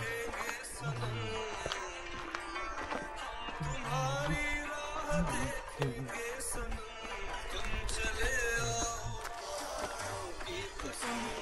रहेंगे सनम, तुम्हारी राह देखेंगे सनम, तुम चले आओ की कसम।